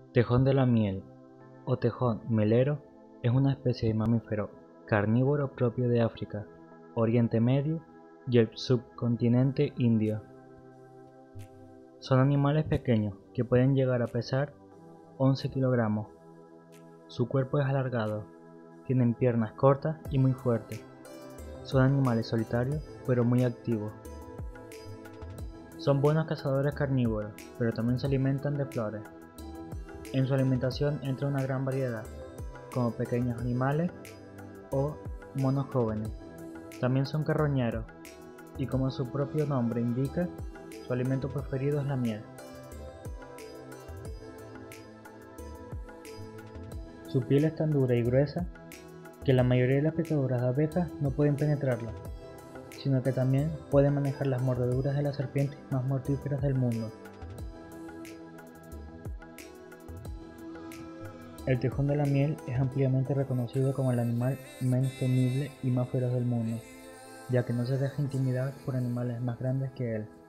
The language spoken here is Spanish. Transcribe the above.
Tejón de la miel o tejón melero es una especie de mamífero carnívoro propio de África, Oriente Medio y el subcontinente indio. Son animales pequeños que pueden llegar a pesar 11 kilogramos. Su cuerpo es alargado, tienen piernas cortas y muy fuertes. Son animales solitarios pero muy activos. Son buenos cazadores carnívoros, pero también se alimentan de flores. En su alimentación entra una gran variedad, como pequeños animales o monos jóvenes. También son carroñeros, y como su propio nombre indica, su alimento preferido es la miel. Su piel es tan dura y gruesa que la mayoría de las picaduras de abejas no pueden penetrarla, sino que también pueden manejar las mordeduras de las serpientes más mortíferas del mundo. El tejón de la miel es ampliamente reconocido como el animal menos temible y más feroz del mundo, ya que no se deja intimidar por animales más grandes que él.